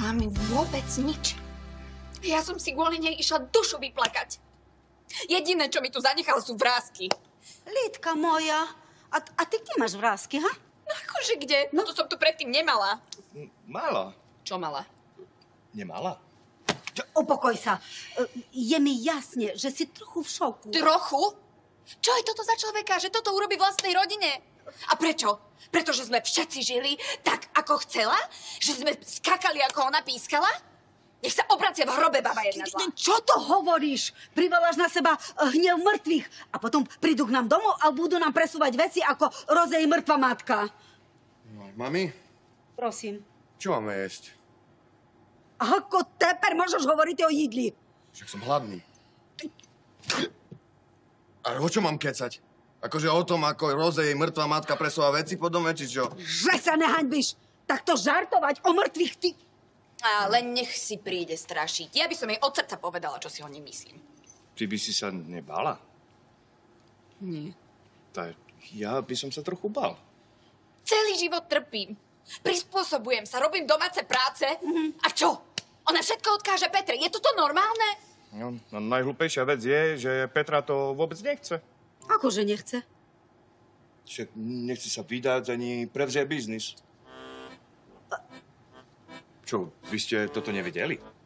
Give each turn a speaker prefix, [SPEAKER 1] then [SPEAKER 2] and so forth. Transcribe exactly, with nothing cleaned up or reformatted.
[SPEAKER 1] Mami, vôbec nič. Ja som si kvôli nej išla dušu vyplakať. Jediné, čo mi tu zanechal, sú vrásky.
[SPEAKER 2] Lidka moja, a, a ty kde máš vrásky, ha?
[SPEAKER 1] No akože kde? No to som tu predtým nemala.
[SPEAKER 3] Mala.
[SPEAKER 1] Čo mala?
[SPEAKER 3] Nemala?
[SPEAKER 2] Upokoj sa. Je mi jasne, že si trochu v šoku.
[SPEAKER 1] Trochu? Čo je toto za človeka, že toto urobí vlastnej rodine? A prečo? Pretože sme všetci žili tak, ako chcela? Že sme skakali, ako ona pískala? Nech sa obracia v hrobe, baba jedna zlá.
[SPEAKER 2] Čo to hovoríš? Privoláš na seba hnev mŕtvych a potom prídu k nám domov a budú nám presúvať veci ako Rozej mŕtva matka.
[SPEAKER 3] No, mami?
[SPEAKER 2] Prosím.
[SPEAKER 3] Čo máme jesť?
[SPEAKER 2] Ako teper môžeš hovoriť o jídli?
[SPEAKER 3] Však som hladný. A o čo mám kecať? Akože o tom, ako Rozej mŕtva matka presúva veci po dome, či čo?
[SPEAKER 2] Že sa nehaňbíš! Takto žartovať o mŕtvych ty...
[SPEAKER 1] Ale nech si príde strašiť. Ja by som jej od srdca povedala, čo si o nej myslím.
[SPEAKER 3] Ty by si sa nebala?
[SPEAKER 1] Nie.
[SPEAKER 3] Tak ja by som sa trochu bal.
[SPEAKER 1] Celý život trpím. Prispôsobujem sa, robím domáce práce. Mm-hmm. A čo? Ona všetko odkáže Petre. Je toto normálne?
[SPEAKER 3] No, no najhlúpejšia vec je, že Petra to vôbec nechce.
[SPEAKER 2] Akože nechce?
[SPEAKER 3] Však nechce sa vydať ani prevziať biznis. Čo, vy ste toto nevedeli?